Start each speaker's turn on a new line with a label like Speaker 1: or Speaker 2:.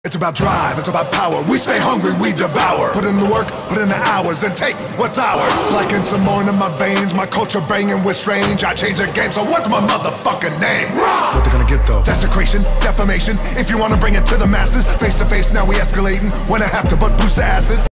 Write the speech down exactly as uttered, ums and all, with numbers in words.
Speaker 1: It's about drive, it's about power. We stay hungry, we devour. Put in the work, put in the hours, and take what's ours. Like in some more in my veins, my culture banging with strange. I change the game, so what's my motherfucking name? What they gonna get though? Desecration, defamation. If you wanna bring it to the masses, face to face, now we escalating. When I have to but boost the asses.